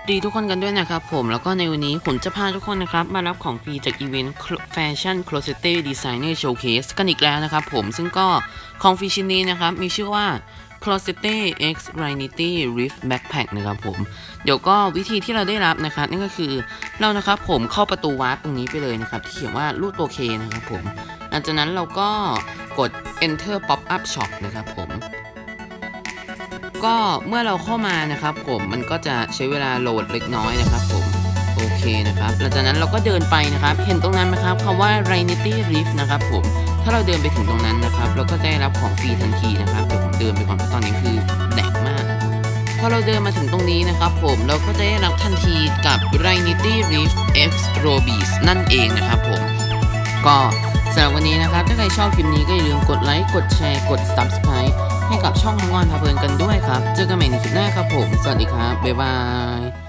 ดีทุกคนกันด้วยนะครับผมแล้วก็ในวันนี้ผมจะพาทุกคนนะครับมารับของฟรีจากอีเวนต์ Fashion Closet Designer Showcase กันอีกแล้วนะครับผมซึ่งก็ของฟรีชิ้นนี้นะครับมีชื่อว่า Closet X Rainity Rift Backpack นะครับผมเดี๋ยวก็วิธีที่เราได้รับนะครับนั่นก็คือเรานะครับผมเข้าประตูวาร์ปตรงนี้ไปเลยนะครับที่เขียนว่ารูปตัว K นะครับผมหลังจากนั้นเราก็กด Enter Pop Up Shop นะครับผมก็เมื่อเราเข้ามานะครับผมมันก็จะใช้เวลาโหลดเล็กน้อยนะครับผมโอเคนะครับหลังจากนั้นเราก็เดินไปนะครับเห็นตรงนั้นไหมครับคำว่า Rainity Rift นะครับผมถ้าเราเดินไปถึงตรงนั้นนะครับเราก็ได้รับของฟรีทันทีนะครับเดี๋ยวผมเดินไปก่อนเพราะตอนนี้คือแดกมากพอเราเดินมาถึงตรงนี้นะครับผมเราก็จะได้รับทันทีกับ Rainity Rift X Robies นั่นเองนะครับผมก็สำหรับวันนี้นะครับถ้าใครชอบคลิปนี้ก็อย่าลืมกดไลค์กดแชร์กด Subscribe ให้กับช่องน้องออนพาเพลินกันด้วยครับเจอกันใหม่ในคลิปหน้าครับผมสวัสดีครับบ๊ายบาย